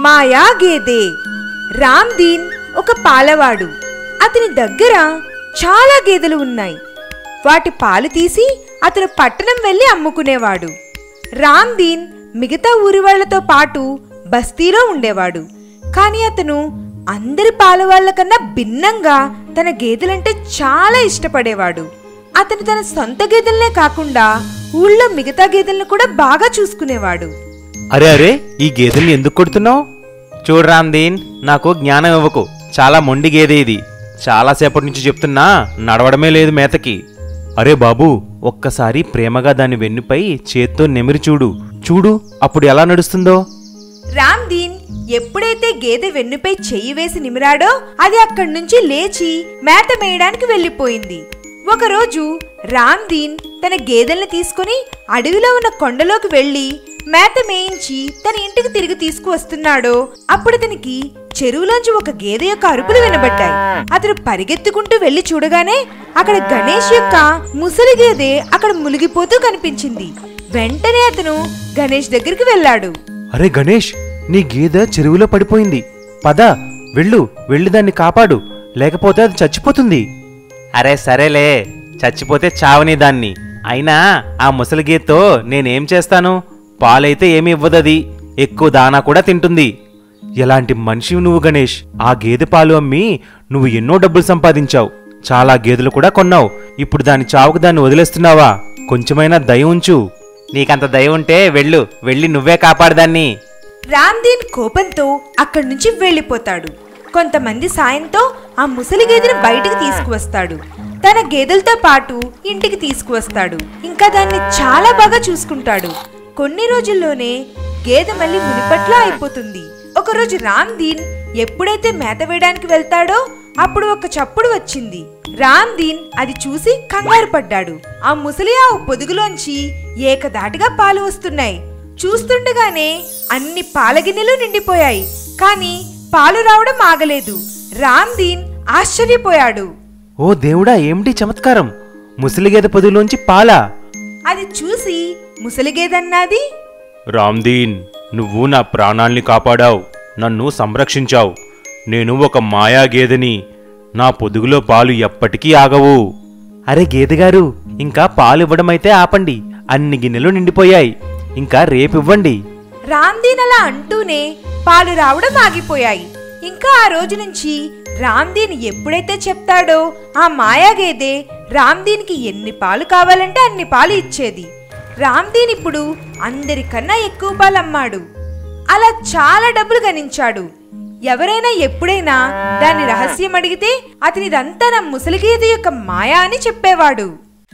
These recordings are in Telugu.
మాయా గేదె. రామ్దీన్ ఒక పాలవాడు. అతని దగ్గర చాలా గేదెలు ఉన్నాయి. వాటి పాలు తీసి అతను పట్టణం వెళ్లి అమ్ముకునేవాడు. రామ్దీన్ మిగతా ఊరి వాళ్లతో పాటు బస్తీలో ఉండేవాడు. కానీ అతను అందరి పాలవాళ్ల కన్నా భిన్నంగా తన గేదెలంటే చాలా ఇష్టపడేవాడు. అతను తన సొంత గేదెలనే కాకుండా ఊళ్ళో మిగతా గేదెలను కూడా బాగా చూసుకునేవాడు. అరే అరే, ఈ గేదెల్ని ఎందుకు కొడుతున్నావు? చూడు రామ్దీన్, నాకు జ్ఞానం ఇవ్వకు. చాలా మొండి గేదె ఇది. చాలాసేపటి నుంచి చెప్తున్నా, నడవడమే లేదు మేతకి. అరే బాబు, ఒక్కసారి ప్రేమగా దాని వెన్నుపై చేత్తో నెమిరి చూడు. చూడు అప్పుడు ఎలా నడుస్తుందో. రామ్దీన్ ఎప్పుడైతే గేదె వెన్నుపై చెయ్యి వేసి నిమిరాడో అది అక్కడి నుంచి లేచి మేత మేయడానికి వెళ్లిపోయింది. ఒకరోజు రామ్దీన్ తన గేదెల్ని తీసుకుని అడవిలో ఉన్న కొండలోకి వెళ్లి మేత మేయించి తన ఇంటికి తిరిగి తీసుకువస్తున్నాడో అప్పుడు అతనికి చెరువులోంచి ఒక గేదె యొక్క అరుపులు వినబడ్డాయి. అతను పరిగెత్తుకుంటూ వెళ్లి చూడగానే అక్కడ గణేష్ యొక్క ముసలి గేదె అక్కడ మునిగిపోతూ కనిపించింది. వెంటనే అతను గణేష్ దగ్గరికి వెళ్ళాడు. అరే గణేష్, నీ గేదె చెరువులో పడిపోయింది. పద, వెళ్ళి దాన్ని కాపాడు, లేకపోతే అది చచ్చిపోతుంది. అరే సరేలే, చచ్చిపోతే చావని దాన్ని. అయినా ఆ ముసలి గేదెతో నేనేం చేస్తాను? పాలైతే ఏమి ఇవ్వదది, ఎక్కువ దానా కూడా తింటుంది. ఎలాంటి మనిషివి నువ్వు గణేష్? ఆ గేదె పాలు అమ్మి నువ్వు ఎన్నో డబ్బులు సంపాదించావు, చాలా గేదెలు కూడా కొన్నావు. ఇప్పుడు దాని చావుకు దాన్ని వదిలేస్తున్నావా? కొంచెమైనా దయ ఉంచు. నీకంత దయ ఉంటే వెళ్ళి నువ్వే కాపాడదాన్ని. రామ్దీన్ కోపంతో అక్కడి నుంచి వెళ్లిపోతాడు. కొంతమంది సాయంతో ఆ ముసలి గేదెని బయటికి తీసుకువస్తాడు. తన గేదెలతో పాటు ఇంటికి తీసుకువస్తాడు. ఇంకా దాన్ని చాలా బాగా చూసుకుంటాడు. కొన్ని రోజుల్లోనే గేదె మళ్ళీ మునిపట్లా అయిపోతుంది. ఒకరోజు రామ్దీన్ ఎప్పుడైతే మేత వేయడానికి వెళ్తాడో అప్పుడు ఒక చప్పుడు వచ్చింది. రామ్దీన్ అది చూసి కంగారు పడ్డాడు. ఆ ముసలి ఆవు పొదుగులోంచి ఏకదాటిగా పాలు వస్తున్నాయి. చూస్తుండగానే అన్ని పాలగిన్నెలు నిండిపోయాయి. కానీ పాలు రావడం ఆగలేదు. రామ్దీన్ ఆశ్చర్యపోయాడు. ఓ దేవుడా, ఏమిటి చమత్కారం! ముసలిగేదె పొదిలోంచి పాలా? అది చూసి ముసలిగేదన్నది, రామ్దీన్, నువ్వు నా ప్రాణాల్ని కాపాడావు, నన్ను సంరక్షించావు. నేను ఒక మాయా గేదెని. నా పొదుగులో పాలు ఎప్పటికీ ఆగవు. అరే గేదెగారు, ఇంకా పాలు ఇవ్వడమైతే ఆపండి. అన్ని గిన్నెలు నిండిపోయాయి. ఇంకా రేపివ్వండి. రామ్దీన్ అలా అంటూనే పాలు రావడం ఆగిపోయాయి. ఇంకా ఆ రోజు నుంచి రామ్దీన్ ఎప్పుడైతే చెప్తాడో ఆ మాయా గేదె రామ్దీన్కి ఎన్ని పాలు కావాలంటే అన్ని పాలు ఇచ్చేది. రామ్దీన్ ఇప్పుడు అందరికన్నా ఎక్కువ పాలు అమ్మాడు. అలా చాలా డబ్బులు గణించాడు. ఎవరైనా ఎప్పుడైనా దాని రహస్యం అడిగితే అతనిదంతా నా ముసలి గేదె యొక్క మాయా అని చెప్పేవాడు.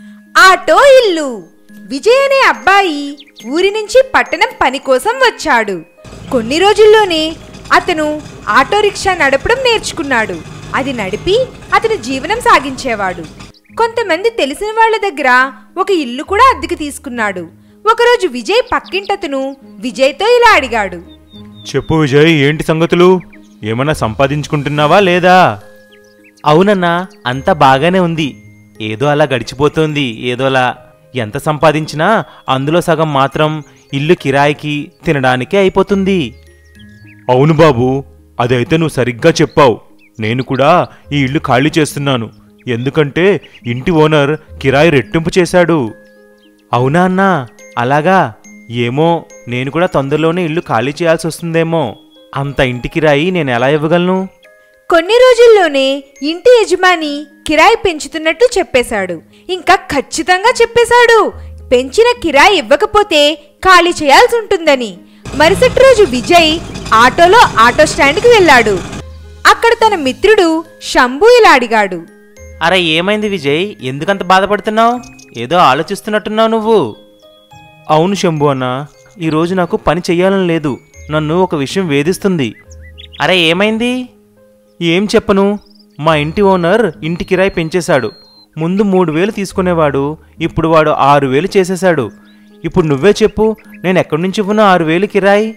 ఆటో ఇల్లు. విజయ్ అనే అబ్బాయి ఊరి నుంచి పట్టణం పని కోసం వచ్చాడు. కొన్ని రోజుల్లోనే అతను ఆటో రిక్షా నడపడం నేర్చుకున్నాడు. అది నడిపి అతను జీవనం సాగించేవాడు. కొంతమంది తెలిసిన వాళ్ల దగ్గర ఒక ఇల్లు కూడా అద్దెకి తీసుకున్నాడు. ఒకరోజు విజయ్ పక్కింటతను విజయ్తో ఇలా అడిగాడు. చెప్పు విజయ్, ఏంటి సంగతులు? ఏమన్నా సంపాదించుకుంటున్నావా లేదా? అవునన్నా, అంతా బాగానే ఉంది. ఏదో అలా గడిచిపోతోంది. ఏదోలా ఎంత సంపాదించినా అందులో సగం మాత్రం ఇల్లు కిరాయికి తినడానికే అయిపోతుంది. అవును బాబు, అదైతే నువ్వు సరిగ్గా చెప్పావు. నేను కూడా ఈ ఇల్లు ఖాళీ చేస్తున్నాను. ఎందుకంటే ఇంటి ఓనర్ కిరాయి రెట్టింపు చేశాడు. అవునా అన్నా? అలాగా? ఏమో, నేను కూడా తొందరలోనే ఇల్లు ఖాళీ చేయాల్సి వస్తుందేమో. అంత ఇంటి కిరాయి నేను ఎలా ఇవ్వగలను? కొన్ని రోజుల్లోనే ఇంటి యజమాని కిరాయి పెంచుతున్నట్టు చెప్పేశాడు. ఇంకా ఖచ్చితంగా చెప్పేశాడు, పెంచిన కిరాయి ఇవ్వకపోతే ఖాళీ చేయాల్సి ఉంటుందని. మరుసటి రోజు విజయ్ ఆటోలో ఆటో స్టాండ్కి వెళ్ళాడు. అక్కడ తన మిత్రుడు శంభు ఇలా అడిగాడు. అరే ఏమైంది విజయ్, ఎందుకంత బాధపడుతున్నావు? ఏదో ఆలోచిస్తున్నట్టున్నావు నువ్వు. అవును శంభు అన్న, ఈరోజు నాకు పని చెయ్యాలని లేదు. నన్ను ఒక విషయం వేధిస్తుంది. అరే ఏమైంది? ఏం చెప్పను, మా ఇంటి ఓనర్ ఇంటి కిరాయి పెంచేశాడు. ముందు 3,000 తీసుకునేవాడు, ఇప్పుడు వాడు 6,000 చేసేశాడు. ఇప్పుడు నువ్వే చెప్పు, నేను ఎక్కడి నుంచి ఇవ్వను 6,000 కిరాయి?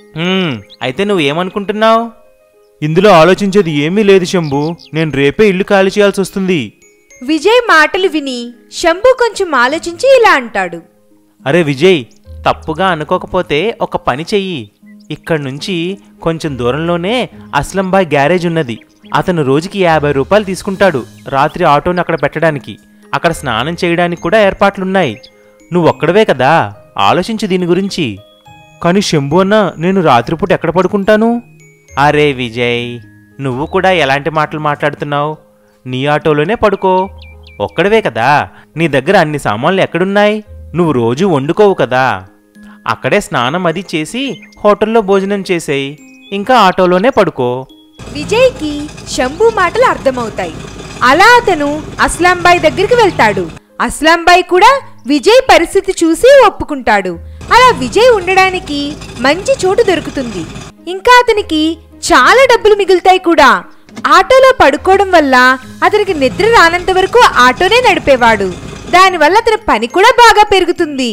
అయితే నువ్వేమనుకుంటున్నావు? ఇందులో ఆలోచించేది ఏమీ లేదు శంభు, నేను రేపే ఇల్లు ఖాళీ చేయాల్సి వస్తుంది. విజయ్ మాటలు విని శంభు కొంచెం ఆలోచించి ఇలా అంటాడు. అరే విజయ్, తప్పుగా అనుకోకపోతే ఒక పని చెయ్యి. ఇక్కడి నుంచి కొంచెం దూరంలోనే అస్లంబాయ్ గ్యారేజ్ ఉన్నది. అతను రోజుకి 50 రూపాయలు తీసుకుంటాడు రాత్రి ఆటోని అక్కడ పెట్టడానికి. అక్కడ స్నానం చేయడానికి కూడా ఏర్పాట్లున్నాయి. నువ్వొక్కడవే కదా, ఆలోచించు దీని గురించి. కానీ శంభు అన్న, నేను రాత్రిపూట ఎక్కడ పడుకుంటాను? అరే విజయ్, నువ్వు కూడా ఎలాంటి మాటలు మాట్లాడుతున్నావు? నీ ఆటోలోనే పడుకో. ఒక్కడవే కదా, నీ దగ్గర అన్ని సామాన్లు ఎక్కడున్నాయి? నువ్వు రోజు వండుకోవు కదా. అక్కడే స్నానం అది చేసి హోటల్లో భోజనం చేసేయి, ఇంకా ఆటోలోనే పడుకో. విజయ్కి శంభు మాటలు అర్థమవుతాయి. అలా అతను అస్లాంబాయ్ దగ్గరికి వెళ్తాడు. అస్లాంబాయ్ కూడా విజయ్ పరిస్థితి చూసి ఒప్పుకుంటాడు. అలా విజయ్ ఉండడానికి మంచి చోటు దొరుకుతుంది. ఇంకా అతనికి చాలా డబ్బులు మిగులుతాయి కూడా. ఆటోలో పడుకోవడం వల్ల అతనికి నిద్ర రానంత వరకు ఆటోనే నడిపేవాడు. దానివల్ల అతని పని కూడా బాగా పెరుగుతుంది.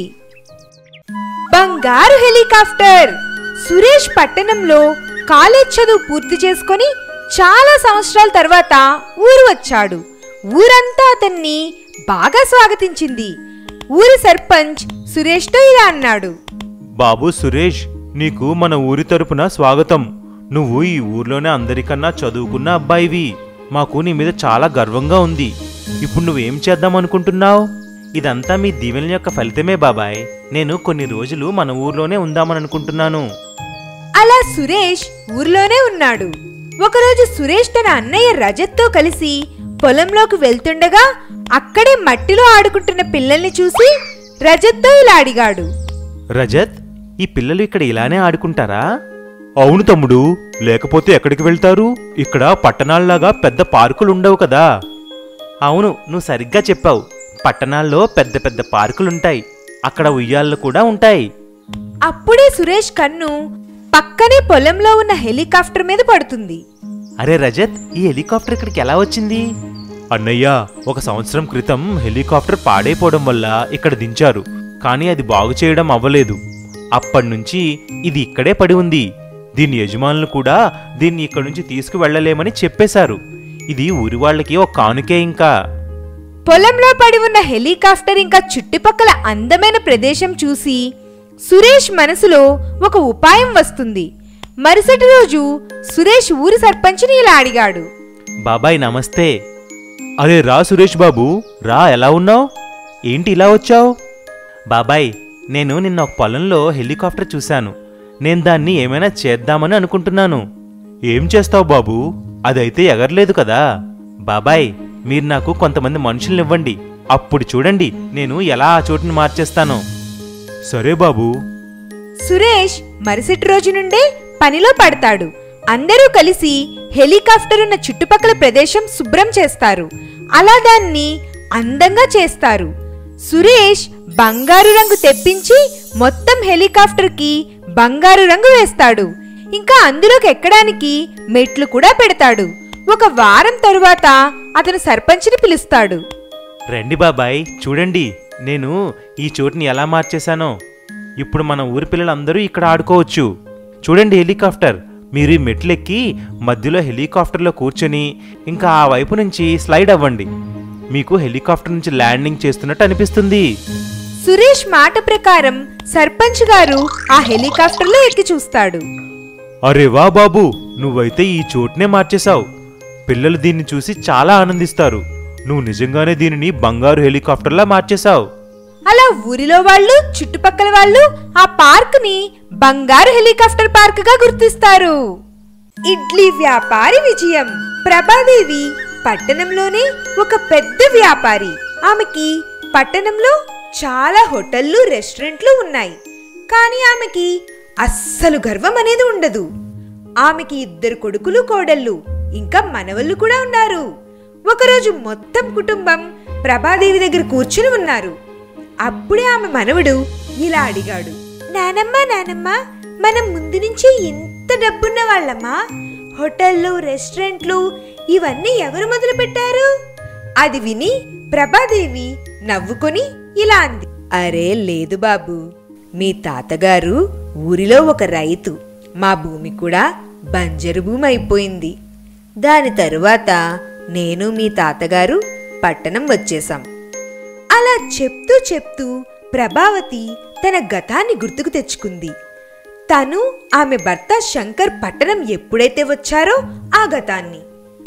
బంగారు హెలికాప్టర్. సురేష్ పట్టణంలో కాలేజ్ చదువు పూర్తి చేసుకొని చాలా సంవత్సరాల తర్వాత ఊరు వచ్చాడు. ఊరంతా అతన్ని బాగా స్వాగతించింది. ఊరి సర్పంచ్ సురేష్తో ఇలా అన్నాడు. బాబు సురేష్, నీకు మన ఊరి తరపున స్వాగతం. నువ్వు ఈ ఊర్లోనే అందరికన్నా చదువుకున్న అబ్బాయివి. మాకు నీ మీద చాలా గర్వంగా ఉంది. ఇప్పుడు నువ్వేం చేద్దామనుకుంటున్నావు? ఇదంతా మీ దీవెనల యొక్క ఫలితమే బాబాయ్. నేను కొన్ని రోజులు మన ఊర్లోనే ఉందామని అనుకుంటున్నాను. అలా సురేష్ ఊర్లోనే ఉన్నాడు. ఒకరోజు సురేష్ తన అన్నయ్య రజత్తో కలిసి పొలంలోకి వెళ్తుండగా అక్కడే మట్టిలో ఆడుకుంటున్న పిల్లల్ని చూసి రజత్తో ఇలా అడిగాడు. రజత్, ఈ పిల్లలు ఇక్కడ ఇలానే ఆడుకుంటారా? అవును తమ్ముడు, లేకపోతే ఎక్కడికి వెళ్తారు? ఇక్కడ పట్టణాల్లాగా పెద్ద పార్కులు ఉండవు కదా. అవును, నువ్వు సరిగ్గా చెప్పావు. పట్టణాల్లో పెద్ద పెద్ద పార్కులుంటాయి. అక్కడ ఉయ్యాళ్ళు కూడా ఉంటాయి. అప్పుడే సురేష్ కన్ను పక్కనే పొలంలో ఉన్న హెలికాప్టర్ మీద పడుతుంది. అరే రజత్, ఈ హెలికాప్టర్ ఇక్కడికి ఎలా వచ్చింది? అన్నయ్య, 1 సంవత్సరం క్రితం హెలికాప్టర్ పాడైపోవడం వల్ల ఇక్కడ దించారు. కానీ అది బాగు చేయడం అవ్వలేదు. అప్పటినుంచి ఇది ఇక్కడే పడి ఉంది. దీని యజమానులు కూడా దీన్ని ఇక్కడి నుంచి తీసుకువెళ్లలేమని చెప్పేశారు. ఇది ఊరి వాళ్ళకి ఒక కానుకే. ఇంకా పొలంలో పడి ఉన్న హెలికాప్టర్ ఇంకా చుట్టుపక్కల అందమైన ప్రదేశం చూసి సురేష్ మనసులో ఒక ఉపాయం వస్తుంది. మరుసటి రోజు సురేష్ ఊరి సర్పంచ్ని ఇలా అడిగాడు. బాబాయ్ నమస్తే. అరే రా సురేష్ బాబు, రా, ఎలా ఉన్నావు? ఏంటి ఇలా వచ్చావు? బాబాయ్, నేను నిన్న ఒక పొలంలో హెలికాప్టర్ చూశాను. నేను దాన్ని ఏమైనా చేద్దామని అనుకుంటున్నాను. ఏం చేస్తావు బాబు? అదైతే ఎగరలేదు కదా. బాబాయ్, మీరు నాకు కొంతమంది మనుషుల్నివ్వండి, అప్పుడు చూడండి నేను ఎలా ఆ చోటుని మార్చేస్తాను. సరే బాబు. సురేష్ మరుసటి రోజు నుండే పనిలో పడతాడు. అందరూ కలిసి హెలికాప్టర్ ఉన్న చుట్టుపక్కల ప్రదేశం శుభ్రం చేస్తారు. అలా దాన్ని అందంగా చేస్తారు. సురేష్ బంగారు రంగు తెప్పించి మొత్తం హెలికాప్టర్కి బంగారు రంగు వేస్తాడు. ఇంకా అందులోకి ఎక్కడానికి మెట్లు కూడా పెడతాడు. 1 వారం తరువాత అతను సర్పంచ్ని పిలుస్తాడు. రండి బాబాయ్, చూడండి నేను ఈ చోటుని ఎలా మార్చేశానో. ఇప్పుడు మన ఊరి పిల్లలందరూ ఇక్కడ ఆడుకోవచ్చు. చూడండి హెలికాప్టర్. మీరు ఈ మెట్లెక్కి మధ్యలో హెలికాప్టర్లో కూర్చొని ఇంకా ఆ వైపు నుంచి స్లైడ్ అవ్వండి. మీకు హెలికాప్టర్ నుంచి ల్యాండింగ్ చేస్తున్నట్టు అనిపిస్తుంది. సురేష్ మాట ప్రకారం సర్పంచ్ గారు ఆ హెలికాప్టర్లో ఎక్కి చూస్తాడు. అరే వా బాబు, నువ్వైతే ఈ చోటునే మార్చేశావు. పిల్లలు దీన్ని చూసి చాలా ఆనందిస్తారు. నువ్వు నిజంగానే దీనిని బంగారు హెలికాప్టర్లా మార్చేశావు. అలా ఊరిలో వాళ్ళు, చుట్టుపక్కల వాళ్ళు ఆ పార్క్ ని బంగారు హెలికాప్టర్ పార్క్ గా గుర్తిస్తారు. ఇడ్లీ వ్యాపారి విజయం. ప్రభాదేవి పట్టణంలోనే ఒక పెద్ద వ్యాపారి. ఆమెకి పట్టణంలో చాలా హోటళ్లు, రెస్టారెంట్లు ఉన్నాయి. కానీ ఆమెకి అస్సలు గర్వం అనేది ఉండదు. ఆమెకి 2 కొడుకులు, కోడళ్ళు, ఇంకా మనవళ్ళు కూడా ఉన్నారు. ఒకరోజు మొత్తం కుటుంబం ప్రభాదేవి దగ్గర కూర్చుని ఉన్నారు. అప్పుడే ఆమె మనవడు ఇలా అడిగాడు. నానమ్మ, మనం ముందు నుంచి ఎంత డబ్బున్న వాళ్ళమ్మా? హోటళ్ళు, రెస్టారెంట్లు ఇవన్నీ ఎవరు మొదలు పెట్టారు? అది విని ప్రభాదేవి నవ్వుకొని ఇలా అంది. అరే లేదు బాబు, మీ తాతగారు ఊరిలో ఒక రైతు. మా భూమి కూడా బంజరు భూమి అయిపోయింది. దాని తరువాత నేను మీ తాతగారు పట్టణం వచ్చేశాం. అలా చెప్తూ ప్రభావతి తన గతాన్ని గుర్తుకు తెచ్చుకుంది. తను ఆమె భర్త శంకర్ పట్టణం ఎప్పుడైతే వచ్చారో ఆ గతాన్ని.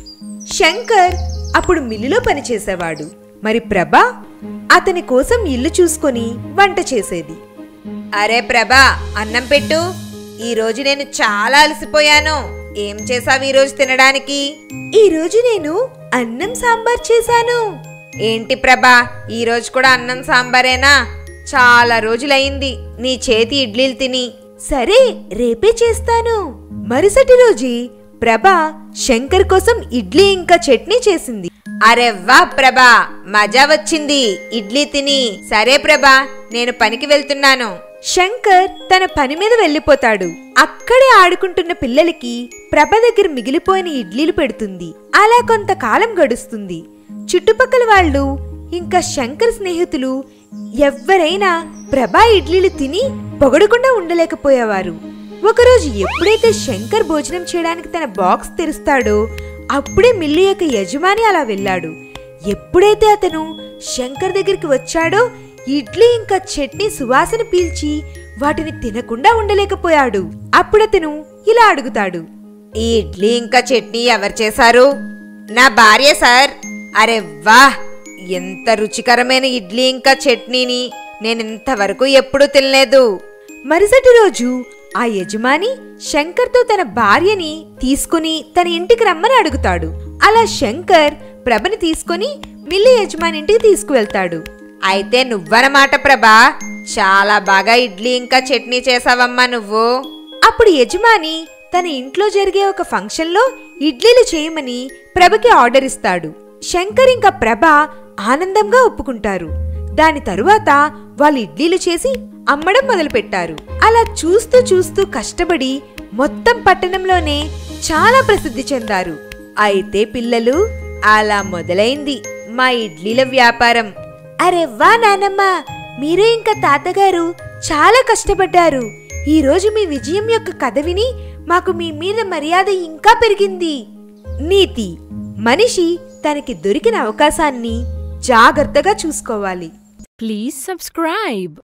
శంకర్ అప్పుడు మిల్లులో పనిచేసేవాడు. మరి ప్రభా అతని కోసం ఇల్లు చూసుకొని వంట చేసేది. అరే ప్రభా, అన్నం పెట్టు. ఈరోజు నేను చాలా అలసిపోయాను. ఏం చేసావు ఈరోజు తినడానికి? ఈరోజు నేను అన్నం సాంబార్ చేశాను. ఏంటి ప్రభా, ఈరోజు కూడా అన్నం సాంబారేనా? చాలా రోజులైంది నీ చేతి ఇడ్లీలు తిని. సరే, రేపే చేస్తాను. మరుసటి రోజే ప్రభా శంకర్ కోసం ఇడ్లీ ఇంకా చట్నీ చేసింది. అరే వా ప్రభా, మజా వచ్చింది ఇడ్లీ తిని. సరే ప్రభా, నేను పనికి వెళ్తున్నాను. శంకర్ తన పని మీద వెళ్ళిపోతాడు. అక్కడే ఆడుకుంటున్న పిల్లలకి ప్రభ దగ్గర మిగిలిపోయిన ఇడ్లీలు పెడుతుంది. అలా కొంతకాలం గడుస్తుంది. చుట్టుపక్కల వాళ్ళు ఇంకా శంకర్ స్నేహితులు ఎవ్వరైనా ప్రభా ఇడ్లీలు తిని పొగడకుండా ఉండలేకపోయేవారు. ఒకరోజు ఎప్పుడైతే శంకర్ భోజనం చేయడానికి తన బాక్స్ తెరుస్తాడో అప్పుడే మిల్లు యొక్క యజమాని అలా వెళ్ళాడు. ఎప్పుడైతే అతను శంకర్ దగ్గరికి వచ్చాడో ఇడ్లీ ఇంకా చట్నీ సువాసన పీల్చి వాటిని తినకుండా ఉండలేకపోయాడు. అప్పుడతను ఇలా అడుగుతాడు, ఈ ఇడ్లీ ఇంకా చట్నీ ఎవరు చేశారు? నా భార్య సార్. అరే వాహ్, ఎంత రుచికరమైన ఇడ్లీ ఇంకా చట్నీని నేనింతవరకు ఎప్పుడూ తినలేదు. మరుసటి రోజు ఆ యజమాని శంకర్తో తన భార్యని తీసుకుని తన ఇంటికి రమ్మని అడుగుతాడు. అలా శంకర్ ప్రభని తీసుకుని మిల్లు యజమాని ఇంటికి తీసుకువెళ్తాడు. అయితే నువ్వనమాట ప్రభా, చాలా బాగా ఇడ్లీ ఇంకా చట్నీ చేసావమ్మా నువ్వు. అప్పుడు యజమాని తన ఇంట్లో జరిగే ఒక ఫంక్షన్లో ఇడ్లీలు చేయమని ప్రభకి ఆర్డర్ ఇస్తాడు. శంకర్ ఇంకా ప్రభ ఆనందంగా ఒప్పుకుంటారు. దాని తరువాత వాళ్ళు ఇడ్లీలు చేసి అమ్మడం మొదలుపెట్టారు. అలా చూస్తూ చూస్తూ కష్టపడి మొత్తం పట్టణంలోనే చాలా ప్రసిద్ధి చెందారు. అయితే పిల్లలు, అలా మొదలైంది మా ఇడ్లీల వ్యాపారం. అరే వా నానమ్మ, మీరు ఇంకా తాతగారు చాలా కష్టపడ్డారు. ఈ రోజు మీ విజయం యొక్క కథ విని మాకు మీ మీద మర్యాద ఇంకా పెరిగింది. నీతి: మనిషి తనకి దొరికిన అవకాశాన్ని జాగ్రత్తగా చూసుకోవాలి. Please subscribe.